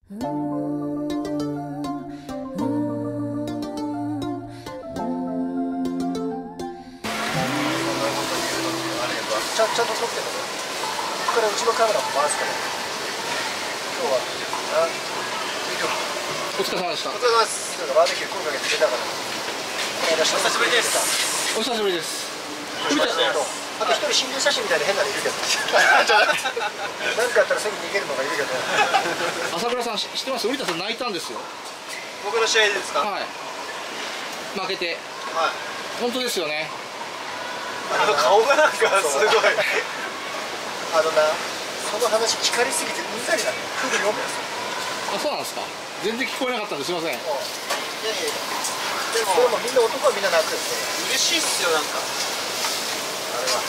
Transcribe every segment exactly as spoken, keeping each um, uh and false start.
ちゃんと撮ってるの。ここからうちのカメラも回すから。今日はあ、 お疲れ様でした。 お疲れ様です。バーベキュー声かけて出たから。お久しぶりです。 お久しぶりです。 あと一人心霊写真みたいな変なのいるけど。何かあったらすぐ逃げるのがいるけど。 朝倉さん知ってます？瓜田さん泣いたんですよ。 僕の試合ですか？ はい。負けて。 はい。 本当ですよね。 あの顔がなんかすごい。 あのな、その話聞かれすぎてうんざりだね。空気読むやつ。 あ、そうなんですか。全然聞こえなかったんです。すみません。 いやいやいや。でも、それもみんな男はみんな泣くんで。 嬉しいっすよなんか。 あれは。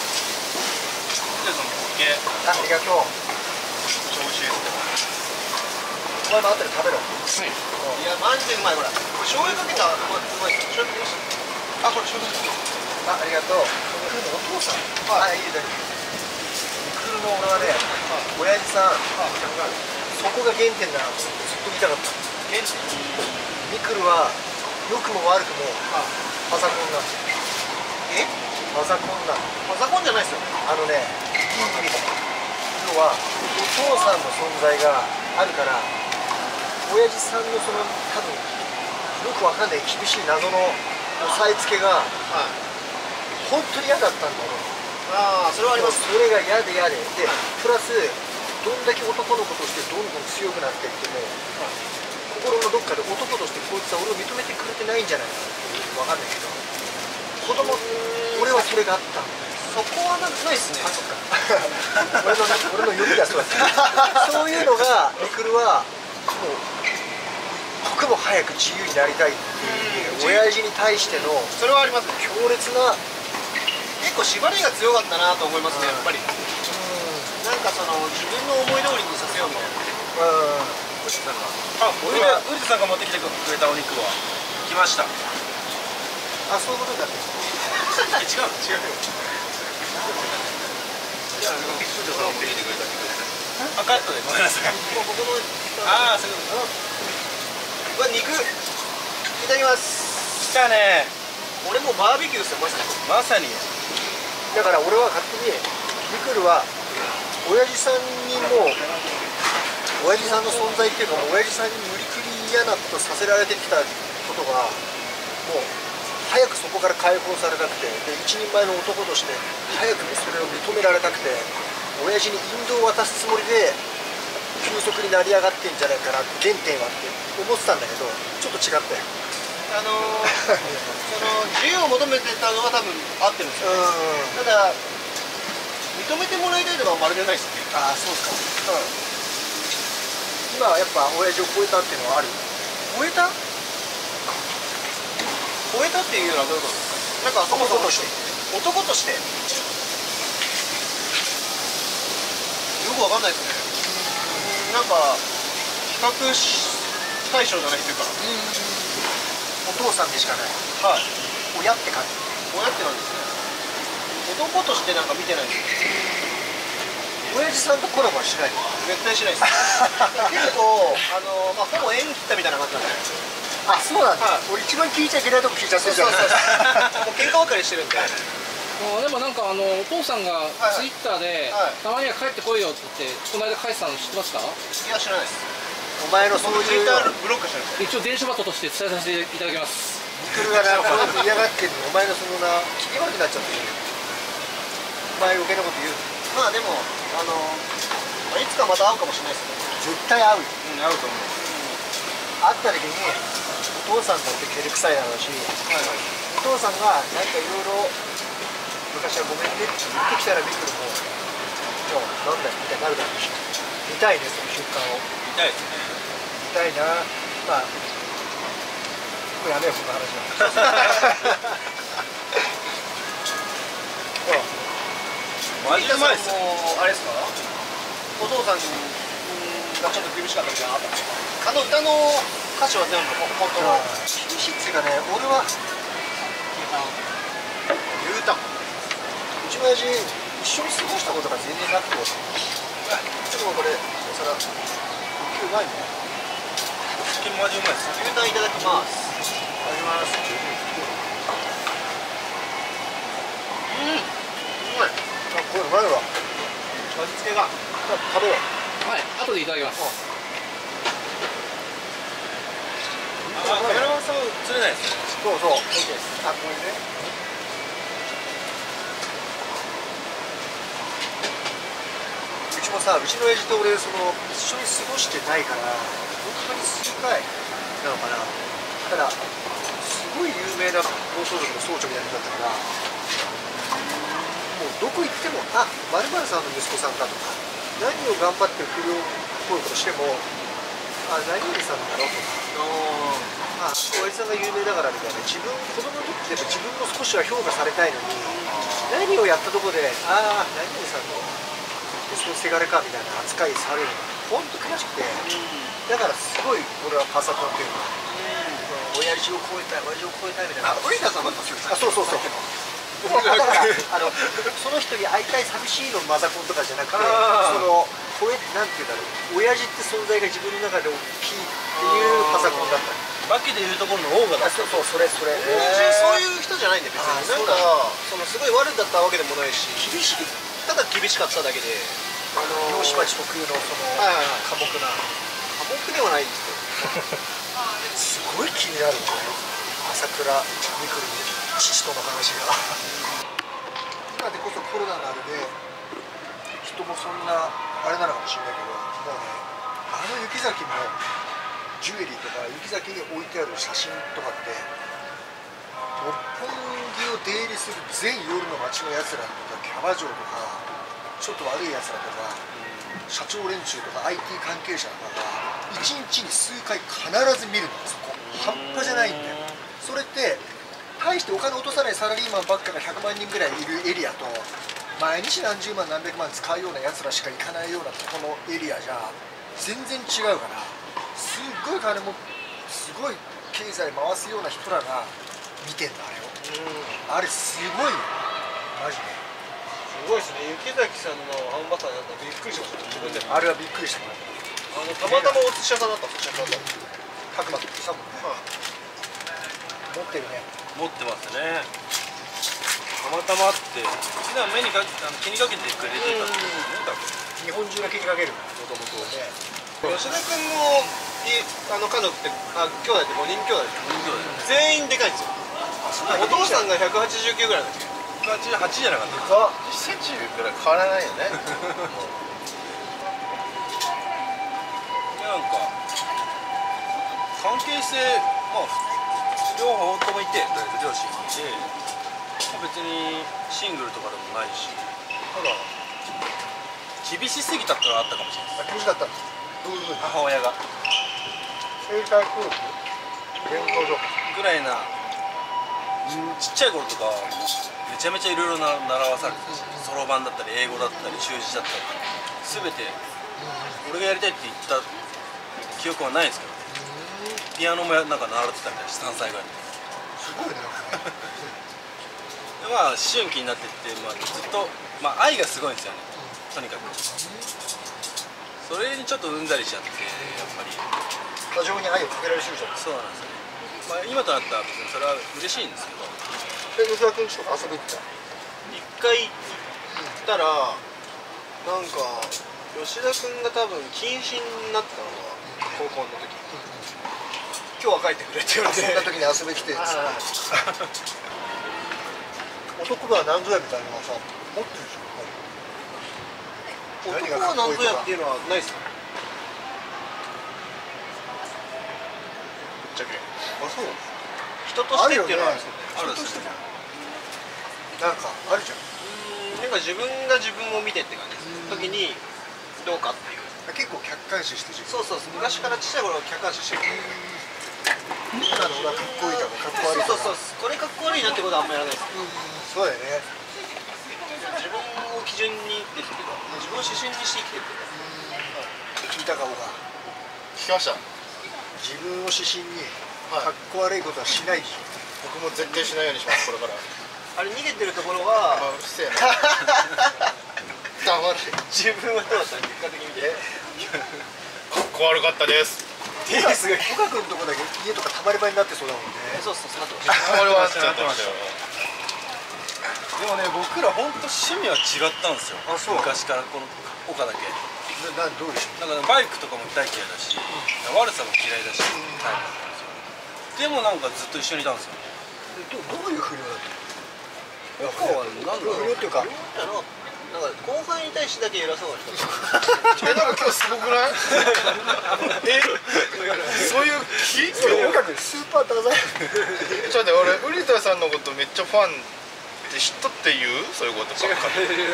ありがとう。超美味しい。 お前も後で食べろ。はい。 いやマジでうまいこれ。これ醤油かけたらうまい。醤油かけました。あ、これ醤油かけた。 あ、ありがとう。お父さん。はい、いいです。ミクルの俺はね、親父さん。そこが原点だなとずっと言いたかった。 原点。 ミクルは良くも悪くもパザコンなんですよ。え？パザコンなん。 パザコンじゃないですよ。 あのね、いい意味で。要はお父さんの存在があるから、親父さんのその多分よくわかんない厳しい謎の押さえつけが。本当に嫌だったんだろう。 ああ、それはあります。 それが嫌で嫌で、で、プラスどんだけ男の子としてどんどん強くなっていっても、心のどっかで男としてこいつは俺を認めてくれてないんじゃないかっていうわかんないけど、子供、俺はそれがあった。 そこはなんかないっすね。 あ、そっか。俺の俺の指がそうだった。そういうのがミクルはもう僕も早く自由になりたいっていう親父に対してのそれはあります。 強烈な。 結構縛りが強かったなと思いますね、やっぱり。なんかその自分の思い通りにさせようみたいな。 うん。 ウリさんが。あ、ウリさんが持ってきてくれたお肉は来ました。 あ、そういうことだって。 違う違うよ。じゃあ、ウリさんが持ってきてくれた肉。あ、カットでごめんなさい。ああ、そういうこと。うわ、肉。いただきます。来たね。俺もバーベキューですよ、まさに。まさに。 だから俺は勝手にミクルは親父さんにも親父さんの存在っていうかもう親父さんに無理くり嫌なことさせられてきたことがもう早くそこから解放されたくて、で一人前の男として早くそれを認められたくて、親父に引導を渡すつもりで急速に成り上がってんじゃないかなって原点はって思ってたんだけど、ちょっと違ったよ。 あのー、その自由を求めてたのは多分合ってるんですよ、ね、ただ認めてもらいたいとかはまるでないですね。 ああ、そうか、うん、今はやっぱ親父を超えたっていうのはある。 超えた超えたっていうのはどういうことですか？なんかそもそも男として男としてよくわかんないですね。なんか比較対象じゃないっていうか、 お父さんでしかない。 はい。 親って感じ。 親ってなんですね。男としてなんか見てないです。 親父さんとコラボはしない。 絶対しないです。結構あのまあほぼ縁切ったみたいな感じなんで。 あ、そうなんだ。 はい、 俺一番聞いちゃいけないとこ聞いちゃってるじゃん。 そうそうそう。もう喧嘩別れしてるんで。 あ、でもなんかあのお父さんがツイッターで、はいはい、たまには帰ってこいよって言ってこの間返したの知ってますか？ いや知らないです。 お前のそういうツイッターブロックしてる。 一応電車バトとして伝えさせていただきます。 ミクルがな、この嫌がってるの、お前のそのな、気味悪くなっちゃってる。お前余計なこと言う。 まあでもあのいつかまた会うかもしれないですね。 絶対会うよ。 うん、会うと思う。 会った時にお父さんだって照れくさいだろうし、はいはい、お父さんがなんかいろいろ昔はごめんねって言ってきたらミクルもじゃあなんだよみたいになるだろうし、見たいね、その瞬間を。 見たいですね。 見たいな。まあもうやめよう、この話は。 マジでうまいっす。あれですか？お父さんがちょっと厳しかったみたいなのあったんですか？あの歌の歌詞は全部本当の厳しいっていうかね、俺は言うたん。 うちの親父一緒に過ごしたことが全然なくて、ちょっとこれお皿。 うまいね。 チキンマジうまいです。牛タンいただきます。いただきます。うん、うまい。 あ、これうまいわ。 味付けが。 食べよう。 はい、後でいただきます。 あ、カメラマンさん釣れないですね。 そうそう。あ、これね。うちもさ、うちの親父と俺その一緒に過ごしてないから本当に数回なのかな。ただすごい有名な暴走族の総長みたいな人だったから、もうどこ行っても「あ、〇〇さんの息子さんか」とか、何を頑張って不良っぽいことしても「あ、何々さんだろ」とか「あ、親父さんが有名だから」みたいな、自分子供の時って自分も少しは評価されたいのに、何をやったとこで「ああ、何々さんの息子のせがれか」みたいな扱いされるのが本当悔しくて、だからすごい俺はパサトンっていうのは、親父を超えたい親父を超えたいみたいな。 あ、ウリタさんだったんですか。 あ、そうそうそう。だからあのその人に会いたい寂しいのマザコンとかじゃなくて、そのこれなんていうんだろう、親父って存在が自分の中で大きいっていうパサコンだった。 バキでいうところのオーガだった。 そうそう、それそれ。 そういう人じゃないんで別に。なんかそのすごい悪だったわけでもないし、 厳しい。 ただ厳しかっただけで、 あの漁師町特有のその寡黙な。 寡黙ではないですすごい気になるんだよ、朝倉未来の父との話が。今でこそコロナのあれで人もそんなあれなのかもしれないけど、もうね、あの雪崎のジュエリーとか雪崎に置いてある写真とかって、六本木を出入りする全夜の街のやつらとかキャバ嬢とかちょっと悪いやつらとか、社長連中とか アイティー 関係者とかがいちにちに数回必ず見るの。そこ半端じゃないんだよ。それって大してお金落とさないサラリーマンばっかがひゃくまんにんぐらいいるエリアと、毎日何十万何百万使うようなやつらしか行かないようなとこのエリアじゃ全然違うから、すっごい金もすごい経済回すような人らが見てんだあれを。あれすごいよマジで。 すごいですね。雪崎さんのあんバターなんかびっくりしました。自分であれはびっくりした。 あのたまたまお寿司屋さんだったんですよ。 白馬とさもね、持ってるね。 持ってますね。たまたまあって、普段目にかけあの気にかけてくれてたんです日ね。 本中が気にかけるもともとね。 吉田君もいあの家族ってあ兄弟ってごにん兄弟ですよ。全員でかいんですよ。お父さんがひゃくはちじゅうきゅうぐらいなんですよ。ひゃくはちじゅうはちじゃなかったですか。じゅっセンチぐらい変わらないよね。なんか関係性、まあ両方ともいて、両親もいて、まあ、別にシングルとかでもないし、ただ厳しすぎたってのはあったかもしれないです。 厳しかったんです。どういうふうに？ 母親が生態教育勉強所ぐらいな、ちっちゃい頃とかめちゃめちゃいろいろな習わされてたし、そろばんだったり英語だったり習字だったり全て俺がやりたいって言った記憶はないですけど、ピアノもなんか習ってたみたいし、さんさいぐらいすごいね。 でまあ思春期になってって、まあ、ずっと、まあ、愛がすごいんですよね、とにかく。それにちょっとうんざりしちゃって、やっぱり過剰に愛をかけられるじゃん。 そうなんですよね。まあ、今となったら別にそれは嬉しいんですけど、 え、吉田君ちとか遊びに行った？ 一回行ったらなんか吉田君が多分謹慎になったのが高校の時、今日は帰ってくれって言われて、 そんな時に遊びに来て男が何ぞやみたいなのさ持ってるでしょ。 男は何ぞやっていうのはないっすよ。ぶっちゃけ。 あ、そう。 人としてっていうのはあるんですよね。 あるんですよ。なんかあるじゃん。 なんか自分が自分を見てって感じです。時にどうかっていう。 結構客観視して自分。 そうそう。昔から小さい頃客観視してる。 今の俺はかっこいいだろ、かっこ悪いだろ。 そうそうそう。これかっこ悪いなってことはあんまやらないです。 そうだよね。 自分を基準にできてる。自分を指針にして生きてる。 聞いたかもが。 聞きました。 自分を指針にかっこ悪いことはしないでしょ。 僕も絶対しないようにします、これから。あれ逃げてるところは、うるせえな。黙れ。自分はどうだった？結果的に見て。 こ悪かったです。 テニスが岡君のとこだけ家とかたまり場になってそうだもんね。 そうそうそう。 これはちゃんとでもね、僕ら本当趣味は違ったんですよ。 あ、そう。 昔からこの岡だけ。 な、どうでしょう。 なんかバイクとかも大嫌いだし、悪さも嫌いだし、タイプなんですよ。でもなんかずっと一緒にいたんですよ。 どどういう不良だったの？ 岡はなんだろう。 不良っていうか。 なんか後輩に対してだけ偉そうな人。 え、なんか今日すごくない？え、そういう気？ 岡君スーパーダサい。 ちょっと俺瓜田さんのことめっちゃファンって知っとって言う？そういうことばっかり。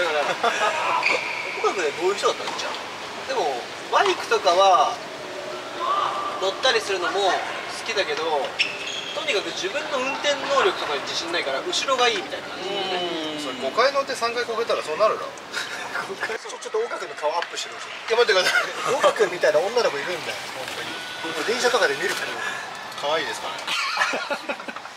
岡君ね、どういう人だったんじゃん。でもバイクとかは乗ったりするのも好きだけど、とにかく自分の運転能力とかに自信ないから後ろがいいみたいな感じですね。 それごかい乗ってさんかいこけたらそうなるな。 ちょちょっと岡君の顔アップしてるんですいよ。 や待ってください。 岡君みたいな女の子いるんだよ。本当に。電車とかで見るから。 可愛いですかね。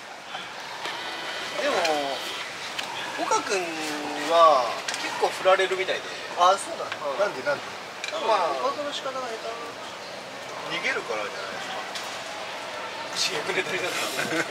でも岡君は結構振られるみたいで。 あ、そうなの。なんでなんで。 まあ告白の仕方が下手。 逃げるからじゃないですか。 違うネタになった。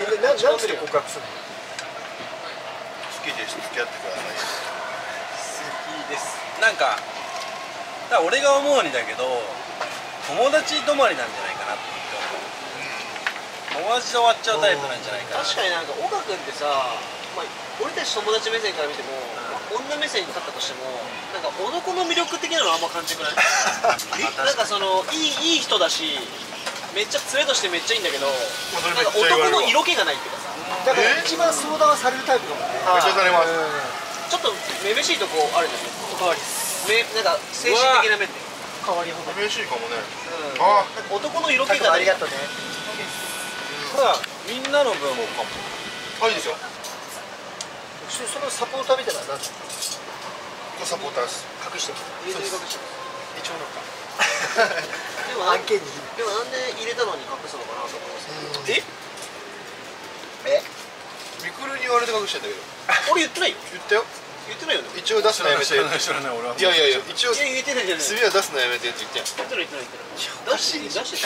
え、な、なんで告白するの？ 好きです付き合ってください。 好きです。なんか、だから俺が思うにだけど、友達止まりなんじゃないかなって思って。友達で終わっちゃうタイプなんじゃないかな。確かになんか岡君ってさ、まあ、俺たち友達目線から見ても、女目線に立ったとしても、なんか男の魅力的なのあんま感じくない？なんかそのいいいい人だし、めっちゃ連れとしてめっちゃいいんだけど、なんか男の色気がないっていうかさ。 だから一番相談されるタイプだもんね。 めっちゃされます。 ちょっとめめしいとこあるじゃん。おかわり。めなんか精神的な面で。変わりほど。 嬉しいかもね。 ああ。男の色気がない。 ありがとうね。 さあみんなの分もかも。 あ、いいですよ。 そのサポーターみたいなのは何？ サポーターです。 隠してる。入れて隠してる。 一応なんか。 でも案件に。でもなんで入れたのに隠すのかなと思います。え？え？ ミクルに言われて隠してんだけど。 俺言ってないよ。 言ったよ。 言ってないよね。 一応出すのやめて。いやいやいや、一応。 いや言ってないじゃない。 炭は出すのやめてって言ってん。 言ってない言ってない言ってない。出して出して。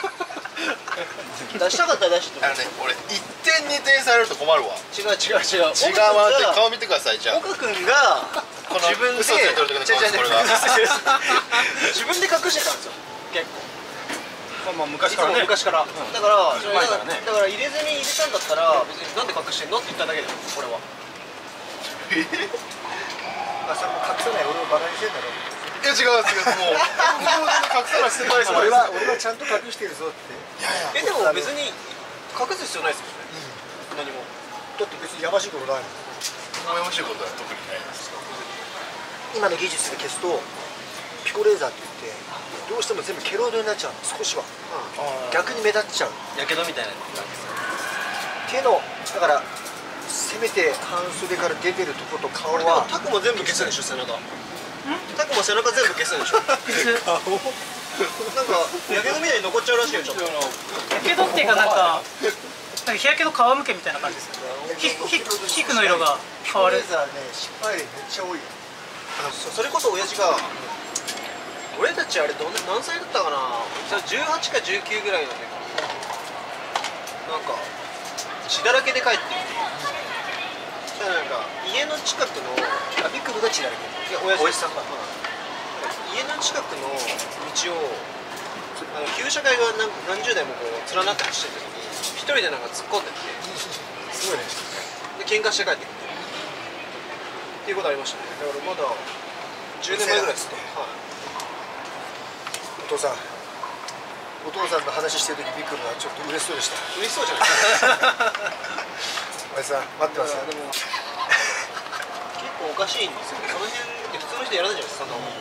出したかったら出して。 あのね、俺一点二点されると困るわ。 違う違う違う。 違うわって顔見てくださいじゃあ。 岡君がこの自分で嘘ついてる時の顔ですこれが。 自分で隠してたんですよ。結構。まあ昔からね。昔から。だからだから入れずに入れたんだったら別になんで隠してんのって言っただけだよ。これは。 え？あ、それも隠さない俺をバカにしてんだろ。 いや違う違うもう。隠さないしてないです。 俺は俺はちゃんと隠してるぞって。 いやいや。えでも別に隠す必要ないですよね。何も。 だって別にやましいことないもん。 やましいことは特にないです。 今の技術で消すとピコレーザーって言ってどうしても全部ケロイドになっちゃうの少しは。逆に目立っちゃう。 やけどみたいな。 手のだからせめて半袖から出てるとこと顔は。 タコも全部消すでしょ背中。タコも背中全部消すでしょ。なんかやけどみたいに残っちゃうらしいよちょっと。やけどっていうかなんかなんか日焼けの皮むけみたいな感じですよ。皮膚の色が変わる。 レーザーね失敗例めっちゃ多いよ。 それこそ親父が俺たちあれどん何歳だったかな。じゅうはちかじゅうきゅうぐらいの時なんか血だらけで帰ってきて。なんか家の近くのあビッグブが血だらけ。 いや親父さんが家の近くの道をあの旧車会が何何十台もこう連なって走ってる時に一人でなんか突っ込んでってすごいね。 で喧嘩して帰ってくるっていうことありましたね。だからまだじゅうねんまえぐらいですね。はい。 お父さんお父さんの話してる時ビッグブはちょっと嬉しそうでした。 嬉しそうじゃない親父さん待ってますよ。 でも結構おかしいんですよ。その辺って普通の人やらないじゃないですかそんなもん。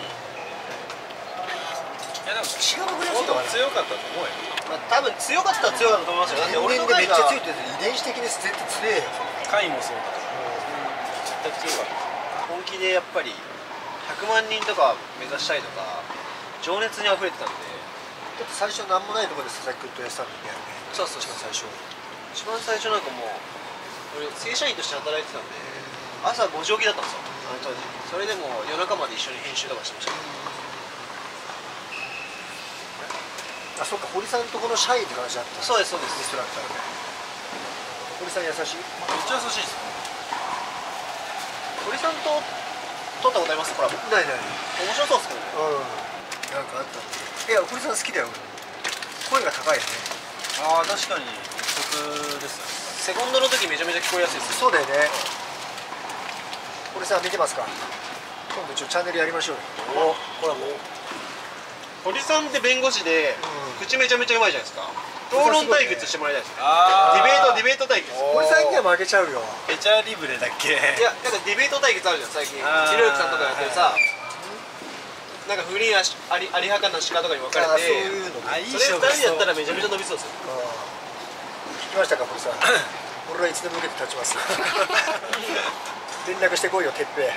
いやでも血が潜りやすいとかね。 強かったと思うよ。まあ多分強かったら強かったと思いますよ。だって俺のめっちゃが強いって遺伝子的に絶対強えよ。 回もそうだから絶対強いわ。本気でやっぱりひゃくまんにんとか目指したいとか情熱にあふれてたんで。 だって最初何もないところで佐々木君とやってたんだよね。 そうそう一番最初一番最初なんかもう俺正社員として働いてたんで朝ごじ起きだったんですよあの当時。それでも夜中まで一緒に編集とかしてました。 あ、そっか、堀さんとこの社員って話だった。 そうですそうです。 インストラクターで。堀さん優しい？ めっちゃ優しいです。堀さんと撮ったことあります？コラボ。 ないない。 面白そうですけどね。 うん。なんかあった。いや、堀さん好きだよ。声が高いよね。 ああ、確かに僕ですよ。セコンドの時めちゃめちゃ聞こえやすいです。 そうだよね。堀さん見てますか？今度ちょっとチャンネルやりましょうよ。 お、コラボ。堀さんって弁護士で、うん、口めちゃめちゃうまいじゃないですか。討論対決してもらいたいですね。ディベートディベート対決。 堀さんには負けちゃうよ。 エチャーリブレだっけ？いや、なんかディベート対決あるじゃん最近。ひろゆきさんとかやってるさ。なんかフリーなありありはかな鹿とかに分かれて、そういうの。それふたりやったらめちゃめちゃ伸びそうですよ。 聞きましたか堀さん。俺はいつでも受けて立ちます。連絡してこいよ、てっぺ。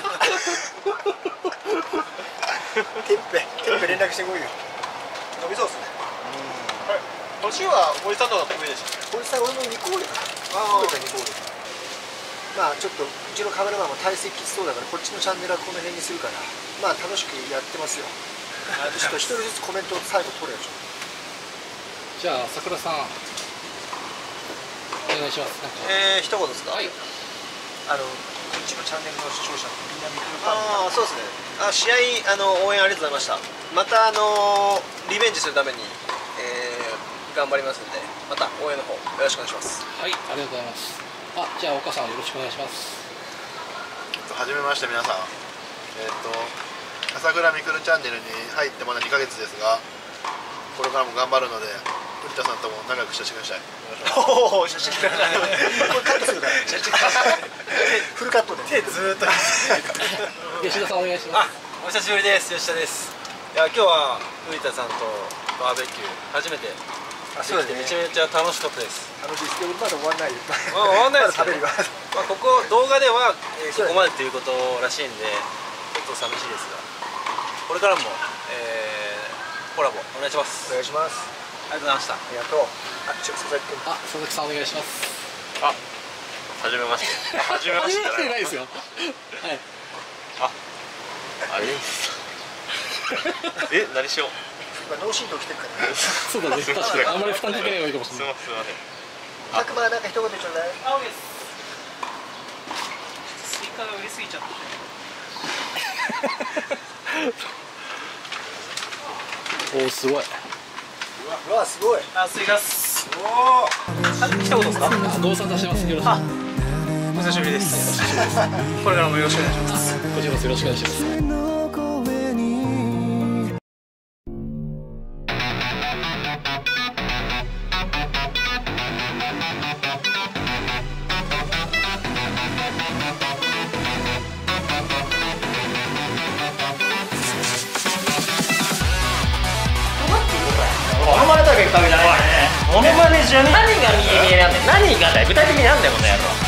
てっぺ、てっぺ連絡してこいよ。 伸びそうですね。年は堀さんの方が得意でした。 堀さん、俺もにこうよ。ああ、にこうよ。まあちょっとうちのカメラマンも体積きつそうだから、こっちのチャンネルはこの辺にするから、まあ楽しくやってますよ。ちょっと一人ずつコメントを最後取れよ。 じゃあ桜さんお願いします。なんかえー、一言ですか。はい。 あのこっちのチャンネルの視聴者のみんな見てるか。 ああ、そうですね。あ、試合あの応援ありがとうございました。またあのリベンジするために、えー、頑張りますんで、また応援の方よろしくお願いします。 はい、ありがとうございます。あ、じゃあ岡さんよろしくお願いします。 はじめまして皆さん。えっと朝倉未来チャンネルに入ってまだにかげつですが、これからも頑張るので、古田さんとも仲良くしてください。 おお、写真ください。 これカットするから。写真フルカットで。 手ずーっと。 吉田さんお願いします。 お久しぶりです。吉田です。いや、今日は古田さんとバーベキュー初めて。あ、そうですね。めちゃめちゃ楽しかったです。 楽しいですけど、まだ終わんないよ。 まあ、終わんないです。食べるわ。まあ、ここ動画では、えー、ここまでということらしいんで、ちょっと寂しいですが、これからも、えー、コラボお願いします。 お願いします。 ありがとうございました。ありがとう。あ、ちょ佐々木君。 あ、佐々木さんお願いします。 あ、はじめまして。はじめまして。 ないですよ。はい。 あ、あれです。え、何しよう。 今脳震盪来てるから。 そうだね。確かにあんまり負担かけない方がいいかもしれない。 すみません。 たくまなんか一言ちょうだい。 青です。スイカが売りすぎちゃって。 おお、すごい。 うわ、すごい。 あ、スイカっす。おお。あ、来たことですか。 ご無沙汰してます。よろしく。 あ、お久しぶりです。これからもよろしくお願いします。 こちらこそよろしくお願いします。 モノマネだけ食べじゃないね。モノマネじゃね。何が見え見えなんだよ。何がだよ。具体的になんだよこの野郎。